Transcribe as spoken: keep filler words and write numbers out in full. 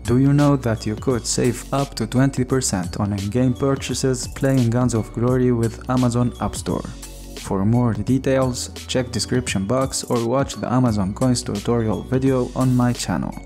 Do you know that you could save up to twenty percent on in-game purchases playing Guns of Glory with Amazon App Store? For more details, check description box or watch the Amazon Coins tutorial video on my channel.